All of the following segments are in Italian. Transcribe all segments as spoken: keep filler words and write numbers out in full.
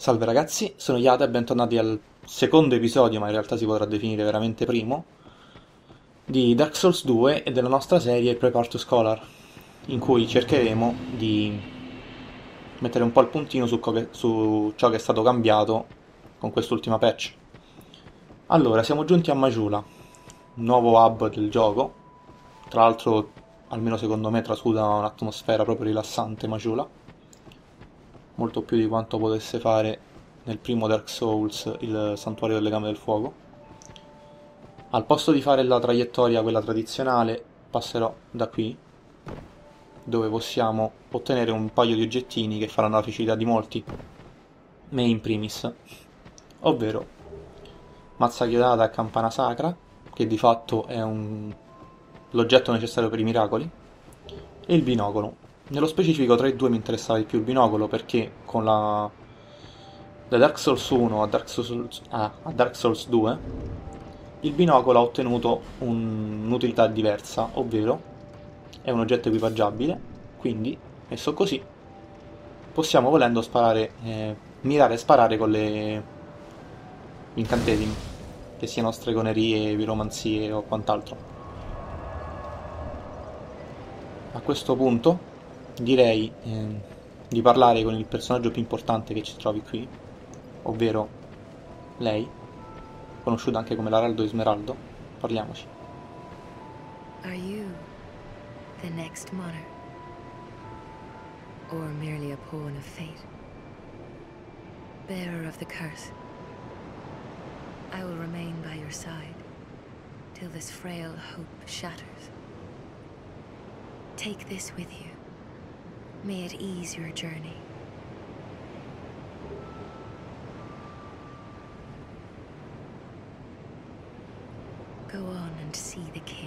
Salve ragazzi, sono Yada e bentornati al secondo episodio, ma in realtà si potrà definire veramente primo, di Dark Souls due e della nostra serie Prepare to Scholar, in cui cercheremo di mettere un po' il puntino su, co- che- su ciò che è stato cambiato con quest'ultima patch. Allora, siamo giunti a Majula, un nuovo hub del gioco, tra l'altro, almeno secondo me, trasuda un'atmosfera proprio rilassante Majula, molto più di quanto potesse fare nel primo Dark Souls il Santuario del Legame del Fuoco. Al posto di fare la traiettoria, quella tradizionale, passerò da qui, dove possiamo ottenere un paio di oggettini che faranno la felicità di molti, me in primis, ovvero mazza chiodata e campana sacra, che di fatto è un... l'oggetto necessario per i miracoli, e il binocolo. Nello specifico tra i due mi interessava di più il binocolo perché con la da Dark Souls uno a Dark Souls, ah, a Dark Souls due, il binocolo ha ottenuto un- un'utilità diversa, ovvero è un oggetto equipaggiabile, quindi, messo così, possiamo volendo sparare, eh, mirare e sparare con le incantesimi, che siano stregonerie, piromanzie o quant'altro. A questo punto direi ehm, di parlare con il personaggio più importante che ci trovi qui, ovvero lei, conosciuta anche come l'Araldo Esmeraldo. Parliamoci. Are you the next monarch? Or merely a pawn of fate? Bearer of the curse, I will remain by your side till this frail hope shatters. Take this with you. May it ease your journey. Go on and see the king.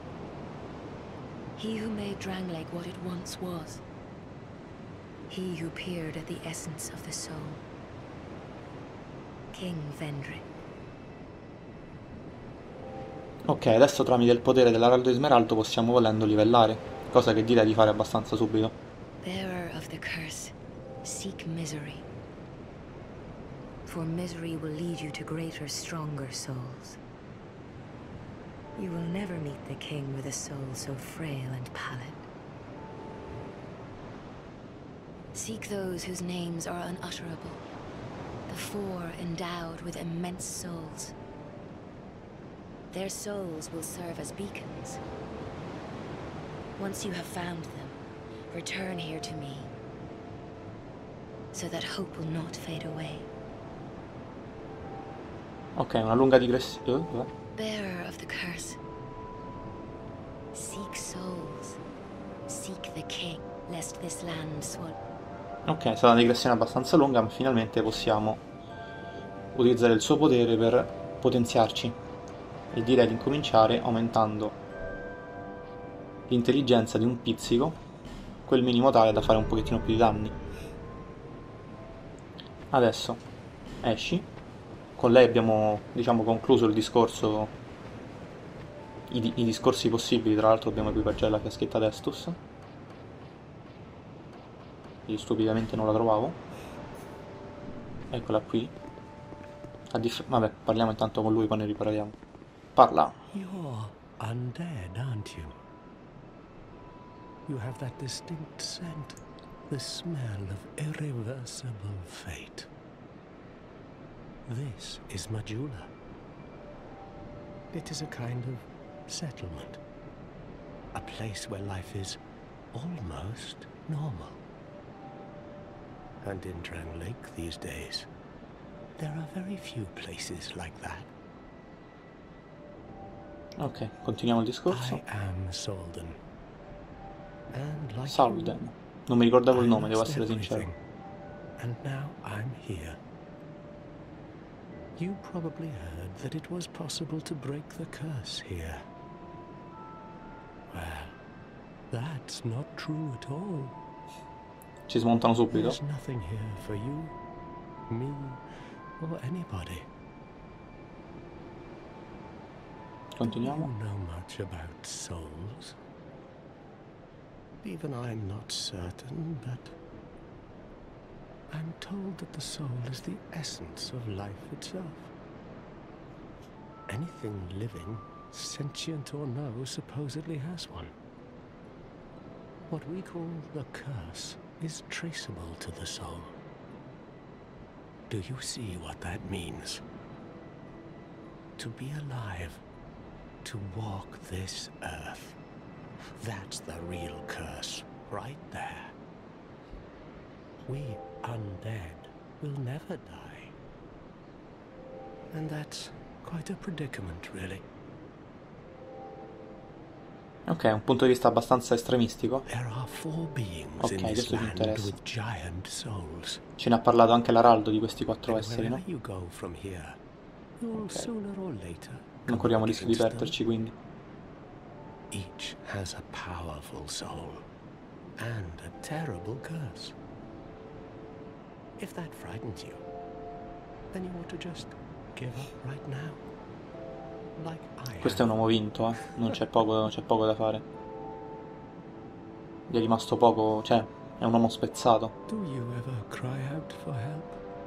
He who made Drangleic what it once was. He who peered at the essence of the soul. King Vendrick. Ok, adesso tramite il potere dell'Araldo Esmeraldo possiamo volendo livellare, cosa che direi di fare abbastanza subito. Bearer of the curse, seek misery. For misery will lead you to greater, stronger souls. You will never meet the king with a soul so frail and pallid. Seek those whose names are unutterable. The four endowed with immense souls. Their souls will serve as beacons. Once you have found them, return here to me, so that hope will not fade away. Ok, una lunga digressione. Bearer of the curse. Seek souls. Seek the king, lest this land swallow. Ok, è stata una digressione abbastanza lunga, ma finalmente possiamo utilizzare il suo potere per potenziarci. E direi di incominciare aumentando l'intelligenza di un pizzico, quel minimo tale da fare un pochettino più di danni. Adesso esci. Con lei abbiamo, diciamo, concluso il discorso, i, di- i discorsi possibili. Tra l'altro dobbiamo equipaggiare la fiaschetta d'Estus. Io stupidamente non la trovavo. Eccola qui. A dif- Vabbè, parliamo intanto con lui, poi ne riparliamo. Parla. You're undead, aren't you? You have that distinct scent, the smell of irreversible fate. This is Majula. It is a kind of settlement. A place where life is almost normal. And in Drangleic these days, there are very few places like that. Ok, continuiamo il discorso. I am Solden. And like Salden. Non mi ricordavo you, il I nome, devo lost essere sincero. everything. And now I'm here. You probably heard that it was possible to break the curse here. Well, that's not true at all. Ci smontano subito. There's nothing here for you, me, or anybody. Continuiamo. Do you know much about souls? Even I'm not certain, but I'm told that the soul is the essence of life itself. Anything living, sentient or no, supposedly has one. What we call the curse is traceable to the soul. Do you see what that means? To be alive, to walk this earth. That's the real curse, right there. We undead will never die. And that's quite a predicament, really. Ok, un punto di vista abbastanza estremistico. There are four beings Ok, in this questo mi land interessa. with giant souls. Ce ne ha parlato anche l'Araldo di questi quattro And esseri, no? wherever you go from here, you'll Ok. sooner or later Non come corriamo up il rischio di against them. perderci, quindi. Each has a powerful soul and a terrible curse. If that frightens you, then you ought to just give up right now. Like I Questo è un have. uomo vinto, eh. Non c'è poco, c'è poco da fare. Gli è rimasto poco, cioè, è un uomo spezzato. Do you ever cry out for help?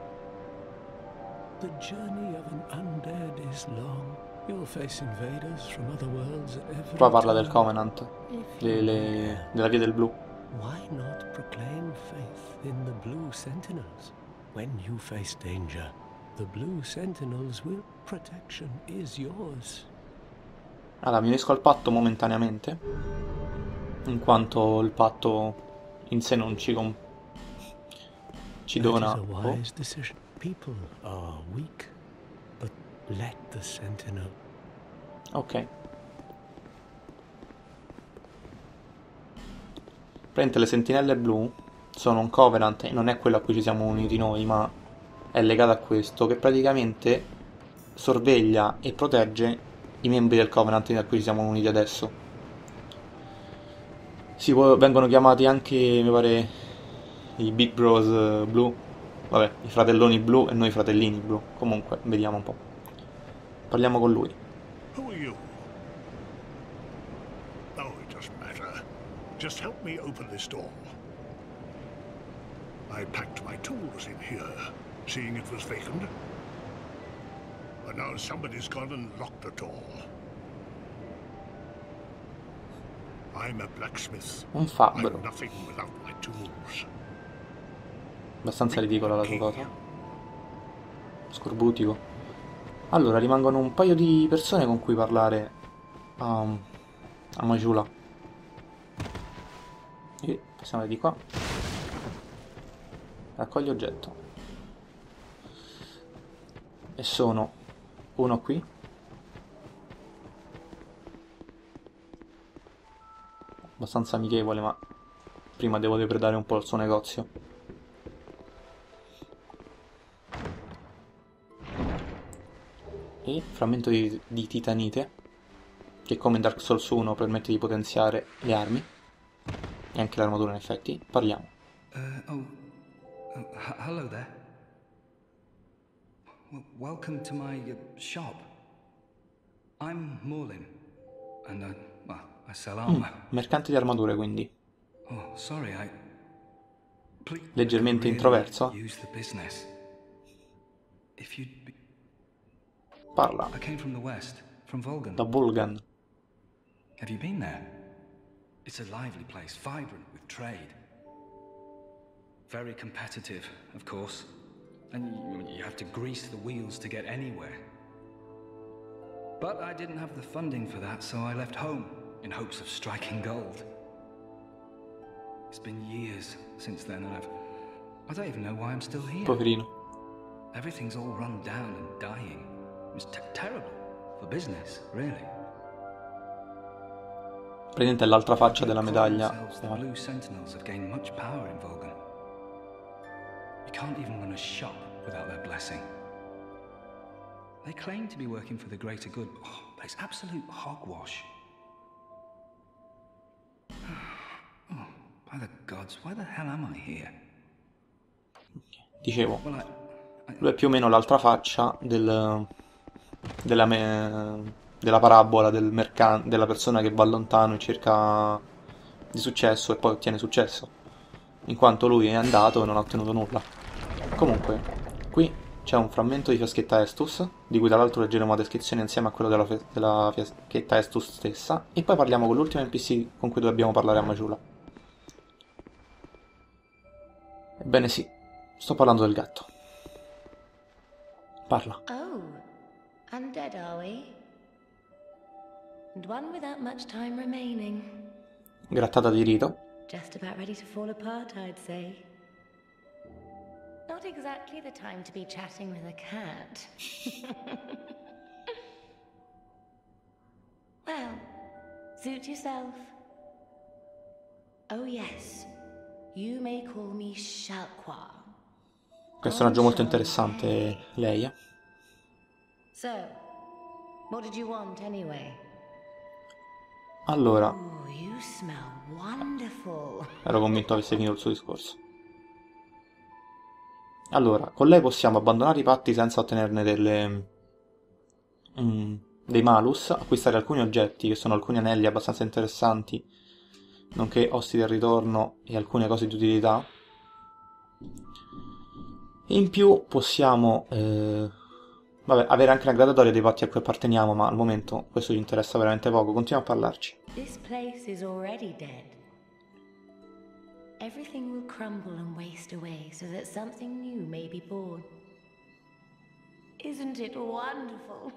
The journey of an undead is long. You'll face invaders from other worlds at every Qua parla del turn. Covenant, If le- you le- dare, della via del blu. why not proclaim faith in the Blue Sentinels? When you face danger, the Blue Sentinels will protection is yours. Allora, mi unisco al patto momentaneamente, in quanto il patto in sé non ci, com- ci That dona... is a oh, wise decision. People are weak, but let the Sentinel. ok. Praticamente le sentinelle blu sono un Covenant e non è quello a cui ci siamo uniti noi, ma è legato a questo, che praticamente sorveglia e protegge i membri del Covenant a cui ci siamo uniti adesso. Si può- vengono chiamati anche, mi pare, i Big Bros eh, blu, vabbè, i fratelloni blu e noi fratellini blu. Comunque, vediamo un po'. Parliamo con lui. Who are you? Oh, it doesn't matter. Just help me open this door. I packed my tools in here, seeing it was vacant. But now somebody's gone and locked the door. I'm a blacksmith. Un fabbro. I'm nothing without my tools. Abbastanza ridicola la sua cosa. Scorbutico. Allora, rimangono un paio di persone con cui parlare a, a Majula. E passiamo di qua. Raccogli oggetto. E sono uno qui. Abbastanza amichevole, ma prima devo depredare un po' il suo negozio. E frammento di, di titanite, che come in Dark Souls uno permette di potenziare le armi e anche l'armatura in effetti. Parliamo. Uh, oh, uh, h- hello there. W- welcome to my uh, shop. I'm Morlin, and uh, well, I sell armor. Mercante di armature, quindi. Oh, sorry, I. Please, Leggermente really introverso. Use the business. If you'd be... Parla. I came from the west, from Volgan. Da Volgan. Have you been there? It's a lively place, vibrant with trade. Very competitive, of course. And you, you have to grease the wheels to get anywhere. But I didn't have the funding for that, so I left home in hopes of striking gold. It's been years since then, and I've... I don't even know why I'm still here. Poverino. Everything's all run down and dying. It's t- terrible for business, really. Praticamente è l'altra faccia della medaglia. Themselves, the Blue Sentinels have gained much power in Volgan. You can't even run a shop without their blessing. They claim to be working for the greater good, oh, but it's absolute hogwash. Oh, by the gods, why the hell am I here? Dicevo, Well, I, I, lui è più o meno l'altra faccia del, della, me- della parabola del mercan- della persona che va lontano e cerca di successo e poi ottiene successo. In quanto lui è andato e non ha ottenuto nulla. Comunque, qui c'è un frammento di fiaschetta Estus, di cui tra l'altro leggeremo la descrizione insieme a quello della, della fiaschetta Estus stessa, e poi parliamo con l'ultimo N P C con cui dobbiamo parlare a Majula. Ebbene sì, sto parlando del gatto. Parla. Oh, undead are we? And one without much time remaining. Grattata di rito. Just about ready to fall apart, I'd say. Not exactly the time to be chatting with a cat. Well, suit yourself. Oh yes, you may call me Shalqua. Personaggio molto interessante, lei, eh? So, what did you want anyway? Allora, Oh, you smell wonderful. ero convinto avesse finito il suo discorso. Allora, con lei possiamo abbandonare i patti senza ottenerne delle, mm, dei malus, acquistare alcuni oggetti, che sono alcuni anelli abbastanza interessanti, nonché ossi del ritorno e alcune cose di utilità. E in più possiamo eh, vabbè, avere anche una graduatoria dei patti a cui apparteniamo, ma al momento questo ci interessa veramente poco. Continuiamo a parlarci. This place is already dead. Everything will crumble and waste away so that something new may be born. Isn't it wonderful?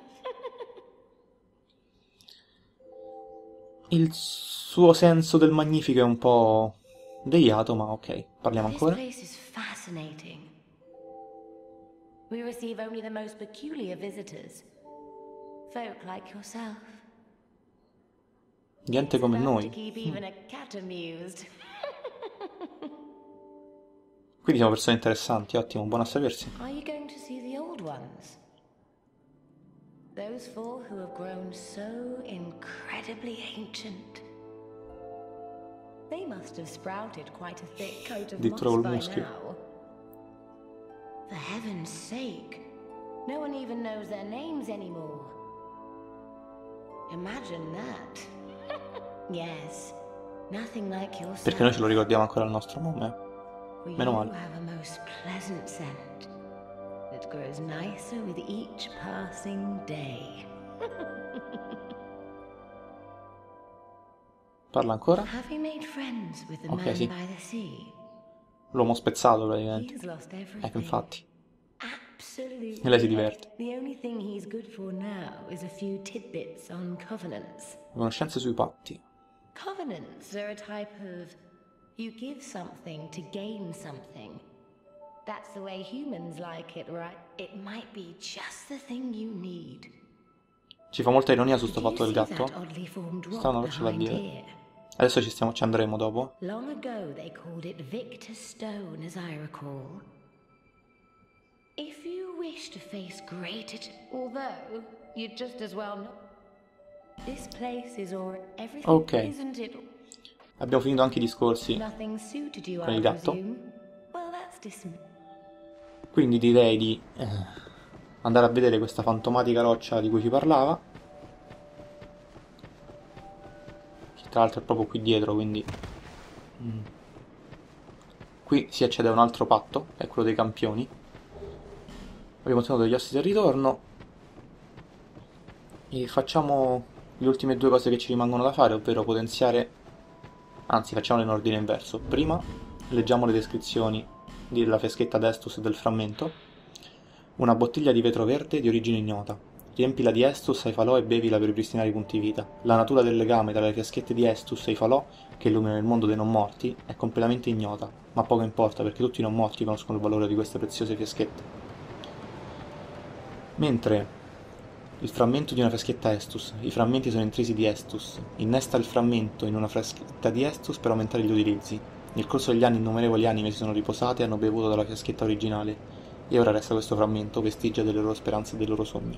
Il suo senso del magnifico è un po' deviato, ma ok, parliamo This ancora. place is fascinating. We receive only the most peculiar visitors. Folk like yourself. Gente come Enough noi. to keep even a cat amused. Quindi siamo persone interessanti, ottimo, buono a sapersi. Are you going to see the old ones? Those four who have grown so incredibly ancient. They must have sprouted quite a thick coat of Addirittura moss col by muschio. now. For heaven's sake, no one even knows their names anymore. Imagine that. Yes, nothing like yourself. Perché noi ce lo ricordiamo ancora il nostro nome. For Meno you male. have a most pleasant scent that grows nicer with each passing day. Parla ancora? Have you made friends with the Ok, man sì. by the sea? L'uomo spezzato He praticamente. has lost everything. Ecco, infatti. Absolutely. E lei si diverte. The only thing he's good for now is a few tidbits on covenants. Conoscenze sui patti. Covenants are a type of you give something to gain something. That's the way humans like it, right? It might be just the thing you need. Ci fa molta ironia su sto Do you fatto del see gatto. that oddly formed rock Strano, ce l'ha behind dire. here? Adesso ci, stiamo, ci andremo dopo. Long ago they called it Victor Stone, as I recall. If you wish to face greater, although you'd just as well know. This place is all everything, Ok. isn't it? Abbiamo finito anche i discorsi. Nothing suited you, Con I il gatto? presume. Well, that's dis- Quindi direi di eh, andare a vedere questa fantomatica roccia di cui ci parlava. Che tra l'altro è proprio qui dietro, quindi... Mm. Qui si accede a un altro patto, che è quello dei campioni. Abbiamo ottenuto gli ossi del ritorno. E facciamo le ultime due cose che ci rimangono da fare, ovvero potenziare... Anzi, facciamole in ordine inverso. Prima leggiamo le descrizioni della fiaschetta d'Estus e del frammento. Una bottiglia di vetro verde di origine ignota. Riempila di Estus ai falò e bevila per ripristinare i punti vita. La natura del legame tra le fiaschette di Estus e i falò, che illuminano il mondo dei non morti, è completamente ignota, ma poco importa perché tutti i non morti conoscono il valore di queste preziose fiaschette. Mentre il frammento di una fiaschetta Estus, i frammenti sono intrisi di Estus, innesta il frammento in una fiaschetta di Estus per aumentare gli utilizzi. Nel corso degli anni innumerevoli anime si sono riposate e hanno bevuto dalla fiaschetta originale, e ora resta questo frammento, vestigia delle loro speranze e dei loro sogni.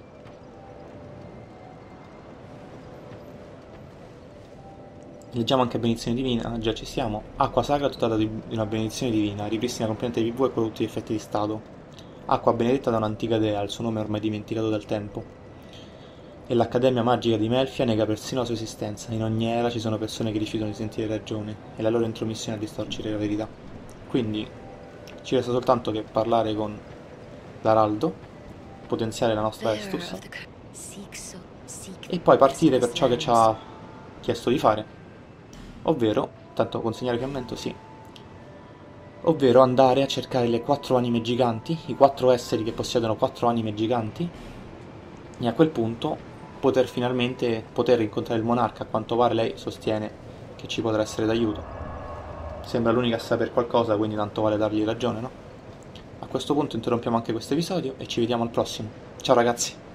Leggiamo anche benedizione divina, già ci siamo. Acqua sacra dotata di una benedizione divina, ripristina completamente di V e con tutti gli effetti di stato. Acqua benedetta da un'antica dea, il suo nome è ormai dimenticato dal tempo. E l'Accademia Magica di Melfia nega persino la sua esistenza. In ogni era ci sono persone che rifiutano di sentire ragione, e la loro intromissione a distorcere la verità. Quindi Ci resta soltanto che parlare con l'Araldo, potenziare la nostra Estus e poi partire per ciò che ci ha chiesto di fare, ovvero, tanto consegnare frammento, sì, ovvero andare a cercare le quattro anime giganti, i quattro esseri che possiedono quattro anime giganti, e a quel punto poter finalmente poter incontrare il monarca. A quanto pare lei sostiene che ci potrà essere d'aiuto. Sembra l'unica a sapere qualcosa, quindi tanto vale dargli ragione, no? A questo punto interrompiamo anche questo episodio e ci vediamo al prossimo. Ciao ragazzi!